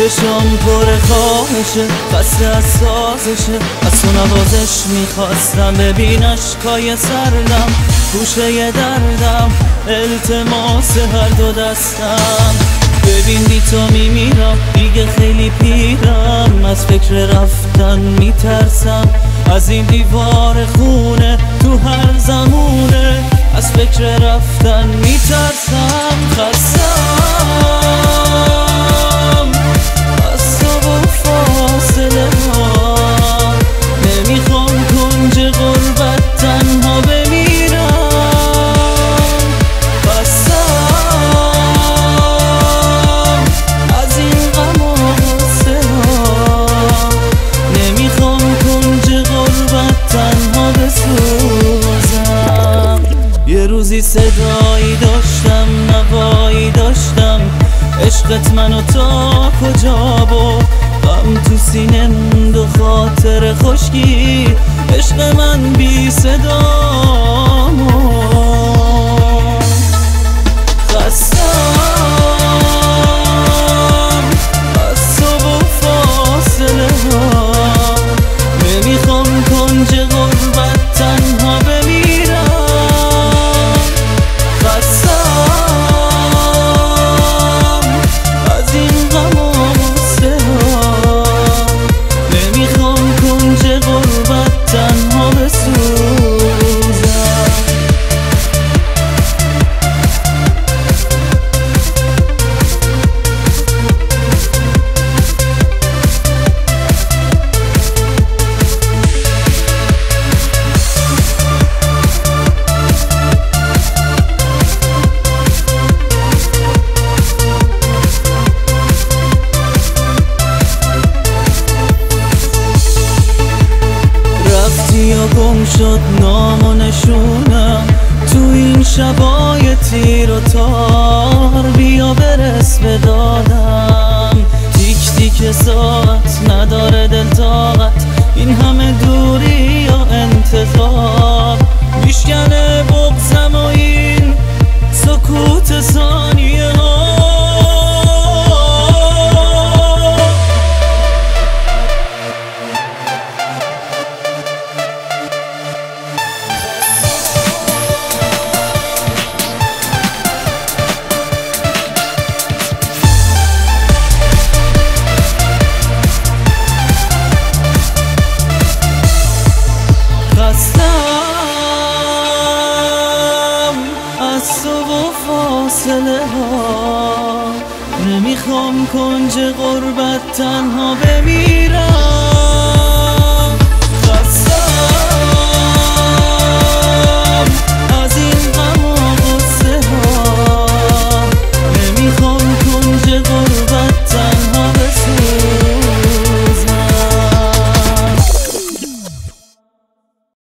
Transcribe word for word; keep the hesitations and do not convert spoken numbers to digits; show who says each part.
Speaker 1: چشام پر خواهشه، خسته از سازشه، از تو نوازش میخواستم ببین اشکای سردم، گوشه دردم، التماس هر دو دستم. ببین بی تو میمیرم، دیگه خیلی پیرم، از فکر رفتن میترسم، از این دیوار خونه تو هر زمونه، از فکر رفتن میترسم. خستم از تو و فاصله ها، نمیخوام کنج غربت تنها بمیرم. خستم از این غم و غصه ها، نمیخوام کنج غربت تنها بسوزم. یه روزی صدایی داشتم، نوایی داشتم، عشقت منو تا کجا برد، غم تو سینه موند و خاطر خشکی، عشق من بی صدا مرد. خستم از تو و فاصله ها، نمیخوام کنج غربت تنها بمیرم. یا گم شد نام و نشونم تو این شبای تیر و تار، بیا برس به دادم. تیک تیک ساعت نداره دل طاقت، این همه دوری یا انتظار، میشکنه بغضم و این سکوت ثانیه ها. از تو و فاصله ها، نمیخوام کنج غربت تنها بمیرم.